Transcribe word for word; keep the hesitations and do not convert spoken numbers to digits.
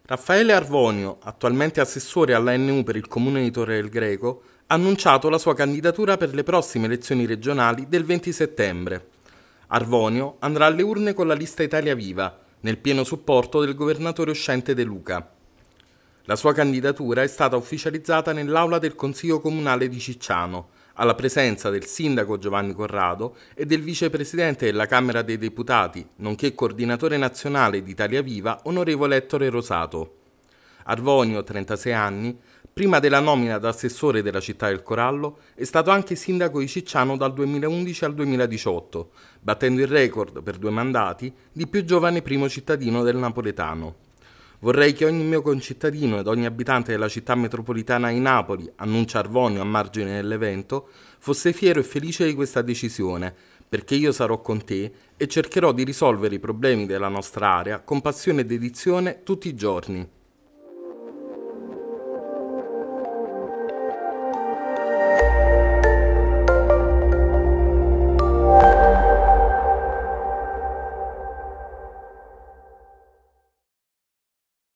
Raffaele Arvonio, attualmente assessore alla N U per il comune di Torre del Greco, ha annunciato la sua candidatura per le prossime elezioni regionali del venti settembre. Arvonio andrà alle urne con la lista Italia Viva, nel pieno supporto del governatore uscente De Luca. La sua candidatura è stata ufficializzata nell'aula del Consiglio Comunale di Cicciano, alla presenza del sindaco Giovanni Corrado e del vicepresidente della Camera dei Deputati, nonché coordinatore nazionale di Italia Viva, onorevole Ettore Rosato. Arvonio, trentasei anni, prima della nomina da assessore della città del Corallo, è stato anche sindaco di Cicciano dal duemilaundici al duemiladiciotto, battendo il record per due mandati di più giovane primo cittadino del napoletano. Vorrei che ogni mio concittadino ed ogni abitante della città metropolitana di Napoli, annuncia Arvonio a margine dell'evento, fosse fiero e felice di questa decisione, perché io sarò con te e cercherò di risolvere i problemi della nostra area con passione e dedizione tutti i giorni.